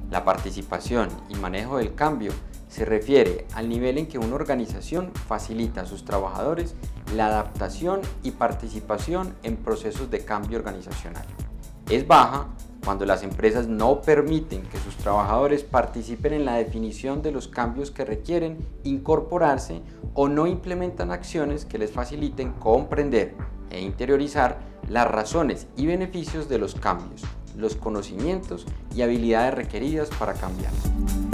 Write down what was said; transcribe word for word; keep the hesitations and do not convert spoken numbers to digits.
La participación y manejo del cambio se refiere al nivel en que una organización facilita a sus trabajadores la adaptación y participación en procesos de cambio organizacional. Es baja cuando las empresas no permiten que sus trabajadores participen en la definición de los cambios que requieren incorporarse o no implementan acciones que les faciliten comprender e interiorizar las razones y beneficios de los cambios, los conocimientos y habilidades requeridas para cambiar.